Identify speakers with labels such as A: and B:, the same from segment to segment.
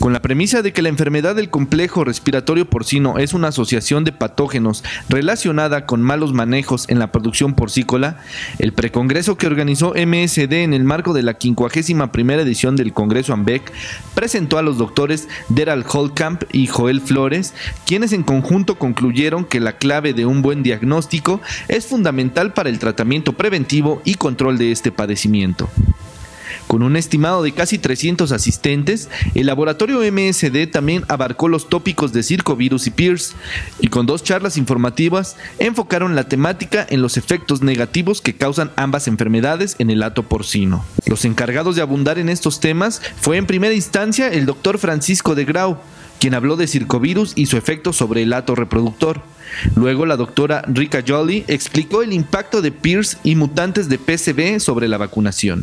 A: Con la premisa de que la enfermedad del complejo respiratorio porcino es una asociación de patógenos relacionada con malos manejos en la producción porcícola, el precongreso que organizó MSD en el marco de la 51ª edición del Congreso AMBEC presentó a los doctores Derald Holtkamp y Joel Flores, quienes en conjunto concluyeron que la clave de un buen diagnóstico es fundamental para el tratamiento preventivo y control de este padecimiento. Con un estimado de casi 300 asistentes, el laboratorio MSD también abarcó los tópicos de circovirus y PIRS, y con 2 charlas informativas enfocaron la temática en los efectos negativos que causan ambas enfermedades en el hato porcino. Los encargados de abundar en estos temas fue en primera instancia el doctor Francisco de Grau, quien habló de circovirus y su efecto sobre el hato reproductor. Luego la doctora Rika Joly explicó el impacto de PIRS y mutantes de PCV sobre la vacunación.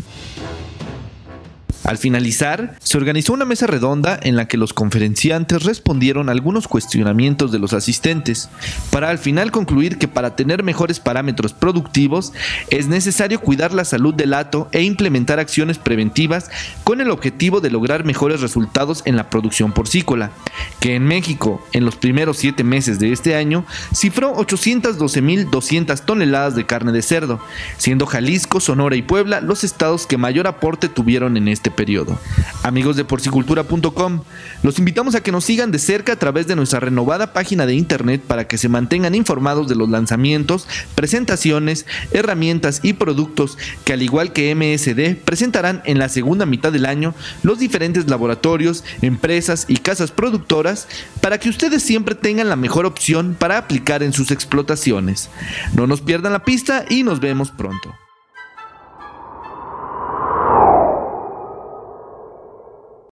A: Al finalizar, se organizó una mesa redonda en la que los conferenciantes respondieron algunos cuestionamientos de los asistentes, para al final concluir que para tener mejores parámetros productivos es necesario cuidar la salud del hato e implementar acciones preventivas con el objetivo de lograr mejores resultados en la producción porcícola, que en México, en los primeros 7 meses de este año, cifró 812.200 toneladas de carne de cerdo, siendo Jalisco, Sonora y Puebla los estados que mayor aporte tuvieron en este periodo. Amigos de porcicultura.com, los invitamos a que nos sigan de cerca a través de nuestra renovada página de internet para que se mantengan informados de los lanzamientos, presentaciones, herramientas y productos que, al igual que MSD, presentarán en la segunda mitad del año los diferentes laboratorios, empresas y casas productoras, para que ustedes siempre tengan la mejor opción para aplicar en sus explotaciones. No nos pierdan la pista y nos vemos pronto.